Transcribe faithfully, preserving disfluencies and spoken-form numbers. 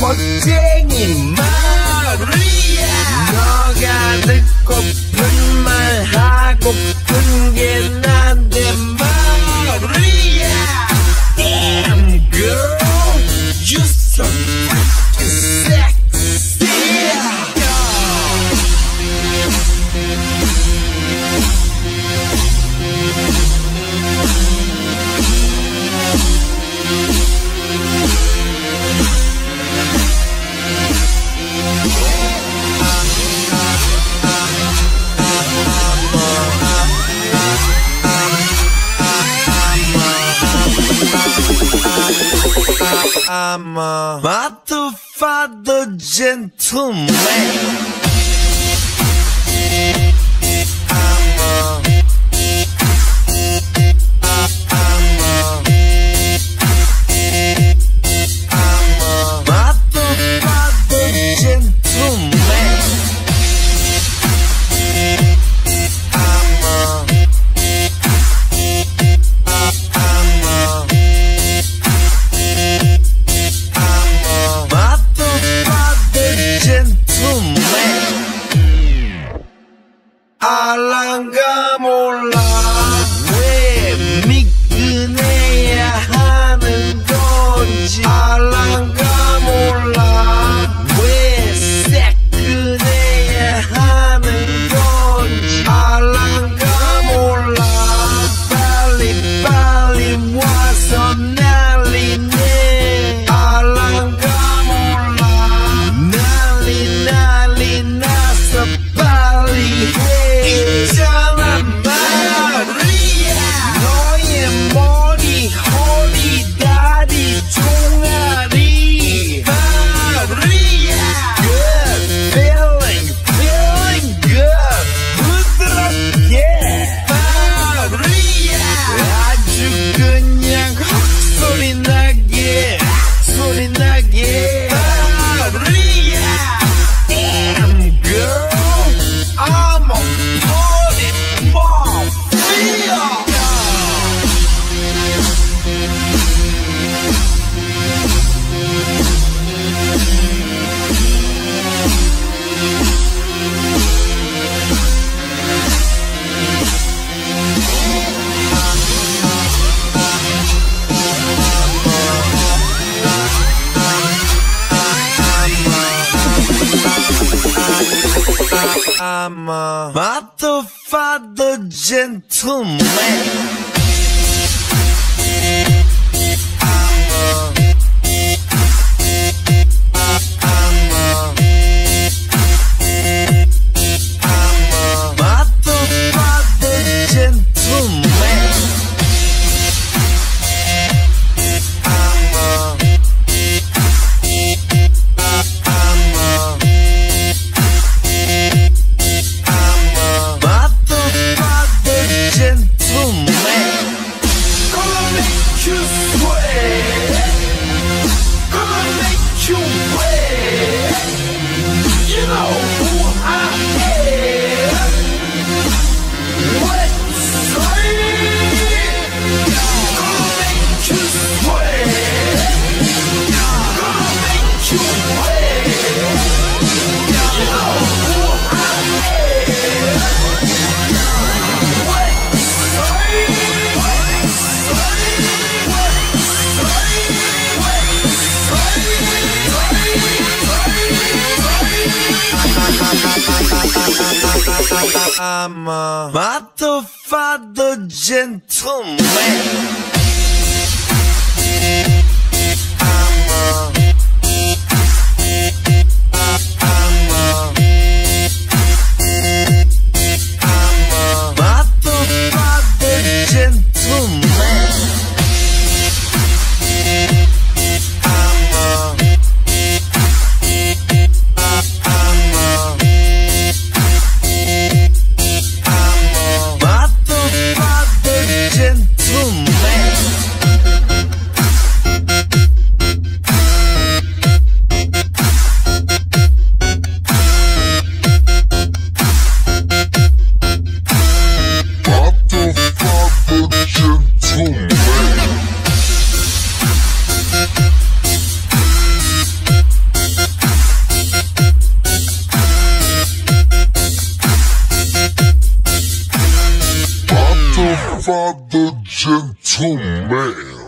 멋쟁이 마리아 너가 듣고픈 말 하고픈 게 난데 마리아 Damn girl you so fucking sexy I'm a motherfucker gentleman. I'm a, I'm a, I'm a motherfucker gentleman. I'm a, I'm a. 알랑가 몰라 왜 미끈해야 하는 건지 알랑가 몰라 왜 새끈해야 하는 건지 알랑가 몰라 빨리 빨리 와서 난리네 알랑가 몰라 난리 난리 나서 빨리 해 있잖아 마리아 너의 머리 허리 다리 종아리 마리아 Good feeling feeling good 부드럽게 마리아 아주 그냥 헛소리 나게 소리 나게 마리아 Damn girl I'm a party mafia. I'm a motherfucker gentleman. I'm a, I'm a, I'm a motherfucker gentleman. I'm a, I'm a. I'm a motherfucker gentleman. I'm a, I'm a, I'm a motherfucker gentleman. I'm a, I'm a. Gentleman. father gentleman.